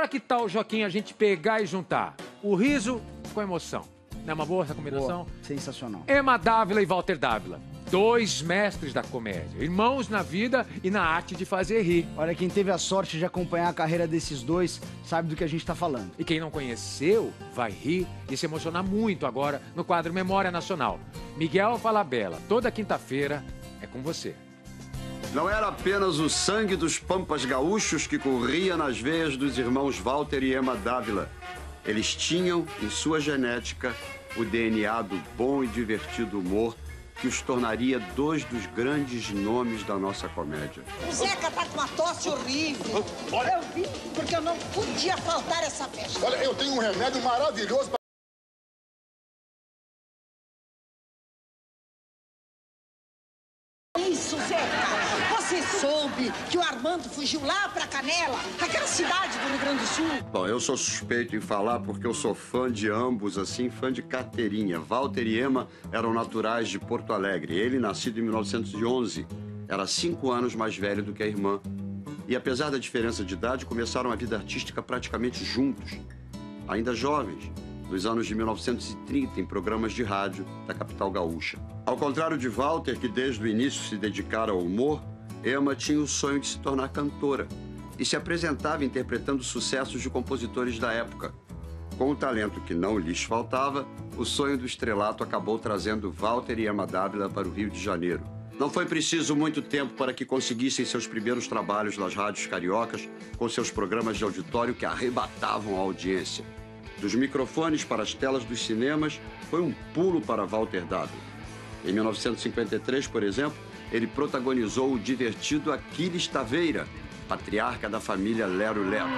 Agora que tal, Joaquim, a gente pegar e juntar o riso com a emoção? Não é uma boa essa combinação? Boa. Sensacional. Emma Dávila e Walter Dávila. 2 mestres da comédia. Irmãos na vida e na arte de fazer rir. Olha, quem teve a sorte de acompanhar a carreira desses dois sabe do que a gente tá falando. E quem não conheceu vai rir e se emocionar muito agora no quadro Memória Nacional. Miguel Falabella, toda quinta-feira é com você. Não era apenas o sangue dos pampas gaúchos que corria nas veias dos irmãos Walter e Emma Dávila. Eles tinham, em sua genética, o DNA do bom e divertido humor que os tornaria 2 dos grandes nomes da nossa comédia. O Zeca tá com uma tosse horrível. Olha. Eu vi porque eu não podia faltar essa festa. Olha, eu tenho um remédio maravilhoso para... Isso, Zeca. Você soube que o Armando fugiu lá pra Canela, aquela cidade do Rio Grande do Sul? Bom, eu sou suspeito em falar porque eu sou fã de ambos, assim, fã de carteirinha. Walter e Emma eram naturais de Porto Alegre. Ele, nascido em 1911, era 5 anos mais velho do que a irmã. E apesar da diferença de idade, começaram a vida artística praticamente juntos. Ainda jovens, nos anos de 1930, em programas de rádio da capital gaúcha. Ao contrário de Walter, que desde o início se dedicara ao humor, Emma tinha o sonho de se tornar cantora e se apresentava interpretando sucessos de compositores da época. Com o talento que não lhes faltava, o sonho do estrelato acabou trazendo Walter e Emma Dávila para o Rio de Janeiro. Não foi preciso muito tempo para que conseguissem seus primeiros trabalhos nas rádios cariocas, com seus programas de auditório que arrebatavam a audiência. Dos microfones para as telas dos cinemas, foi um pulo para Walter Dávila. Em 1953, por exemplo, ele protagonizou o divertido Aquiles Taveira, patriarca da família Lero Lero.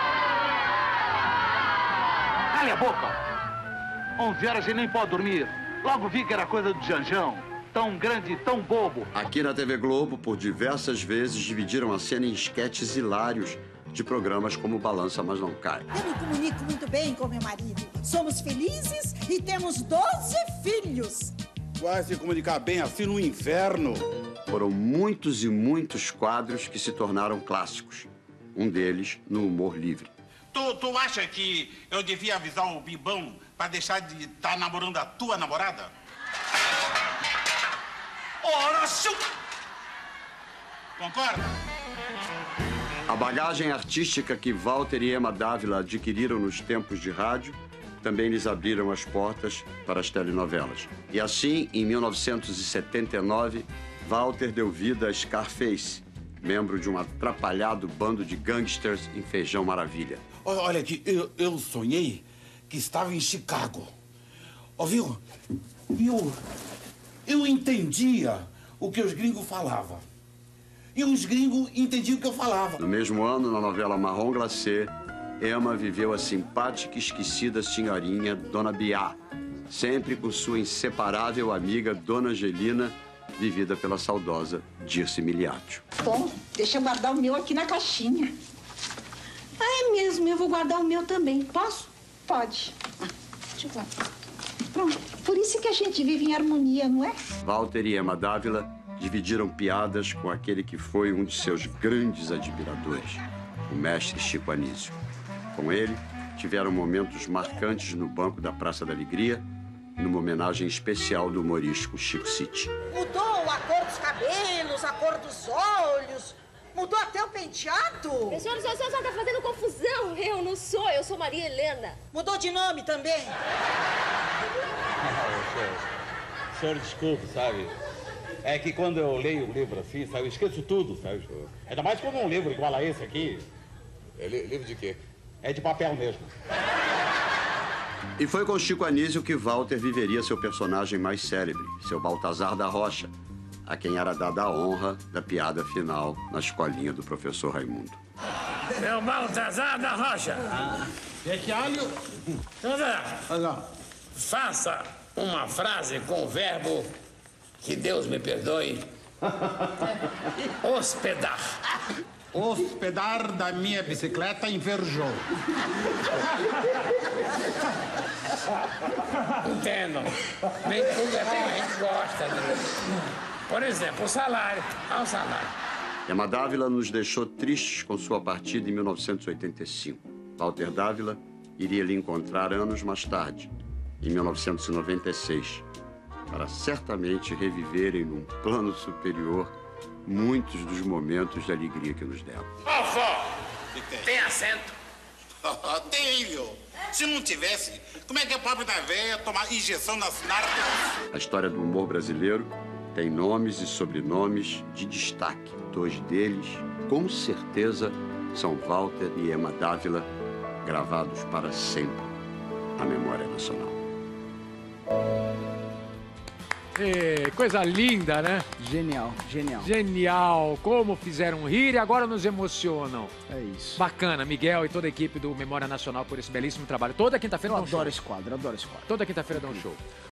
Cale a boca! 11 horas e nem pode dormir. Logo vi que era coisa do Janjão. Tão grande e tão bobo. Aqui na TV Globo, por diversas vezes, dividiram a cena em esquetes hilários de programas como Balança Mas Não Cai. Eu me comunico muito bem com meu marido. Somos felizes e temos 12 filhos. Vai se comunicar bem assim no inferno. Foram muitos e muitos quadros que se tornaram clássicos. Um deles no humor livre. Tu acha que eu devia avisar o Bibão pra deixar de estar namorando a tua namorada? Ora, concorda? A bagagem artística que Walter e Emma Dávila adquiriram nos tempos de rádio também lhes abriram as portas para as telenovelas. E assim, em 1979, Walter deu vida a Scarface, membro de um atrapalhado bando de gangsters em Feijão Maravilha. Olha aqui, eu sonhei que estava em Chicago. Ouviu? Eu entendia o que os gringos falavam. E os gringos entendiam o que eu falava. No mesmo ano, na novela Marrom Glacê, Emma viveu a simpática e esquecida senhorinha Dona Biá, sempre com sua inseparável amiga Dona Angelina, vivida pela saudosa Dirce Miliaccio. Bom, deixa eu guardar o meu aqui na caixinha. Ah, é mesmo, eu vou guardar o meu também. Posso? Pode. Deixa eu guardar. Pronto. Por isso que a gente vive em harmonia, não é? Walter e Emma Dávila dividiram piadas com aquele que foi um de seus grandes admiradores, o mestre Chico Anísio. Com ele, tiveram momentos marcantes no banco da Praça da Alegria, numa homenagem especial do humorístico Chico City. Mudou a cor dos cabelos, a cor dos olhos, mudou até o penteado. Senhora tá fazendo confusão. Eu sou Maria Helena. Mudou de nome também. Senhor, desculpe, sabe? É que quando eu leio um livro assim, sabe, eu esqueço tudo, sabe? Ainda mais quando é um livro igual a esse aqui. É livro de quê? É de papel mesmo. E foi com Chico Anísio que Walter viveria seu personagem mais célebre, seu Baltazar da Rocha, a quem era dada a honra da piada final na escolinha do professor Raimundo. Seu Baltazar da Rocha. É que alho? Faça uma frase com o verbo, que Deus me perdoe, hospedar. Hospedar da minha bicicleta enverjou. Entendo. Nem tudo é bem, a gente gosta. Né? Por exemplo, o salário. Olha o salário. Emma Dávila nos deixou tristes com sua partida em 1985. Walter Dávila iria lhe encontrar anos mais tarde, em 1996, para certamente reviverem num plano superior muitos dos momentos de alegria que nos deram. Ô, vó, tem assento? Tenho. Se não tivesse, como é que a pobre da véia tomar injeção nas narcas? A história do humor brasileiro tem nomes e sobrenomes de destaque. Dois deles, com certeza, são Walter e Ema Dávila, gravados para sempre na memória nacional. Coisa linda, né? Genial, genial. Genial. Como fizeram rir e agora nos emocionam. É isso. Bacana, Miguel e toda a equipe do Memória Nacional por esse belíssimo trabalho. Toda quinta-feira Eu dá um show. adoro esse quadro, adoro esse quadro. Toda quinta-feira dá um show.